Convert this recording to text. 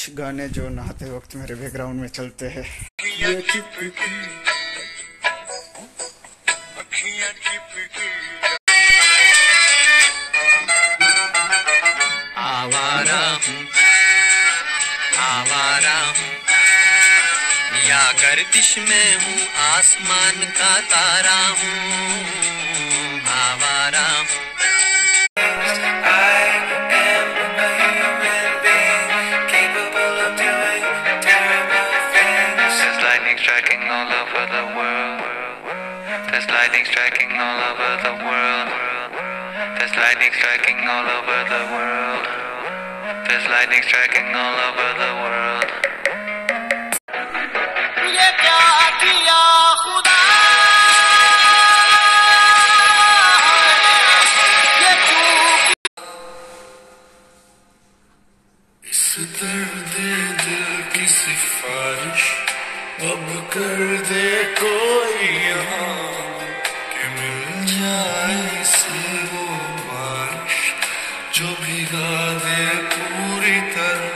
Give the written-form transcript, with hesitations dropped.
कुछ गाने जो नहाते वक्त मेरे बैकग्राउंड में चलते हैं। आवारा हूँ, आवारा हूँ, या गर्दिश में हूँ, आसमान का तारा हूँ, आवारा हूँ। Striking all over the world. There's lightning striking all over the world. There's lightning striking all over the world. There's lightning striking all over the world. ये क्या किया खुदा, ये तू इस दर्द दिल की सिफारिश अब कर दे कोई यहाँ, कि मिल जाए इसे वो बारिश जो भिगा दे पूरी तरह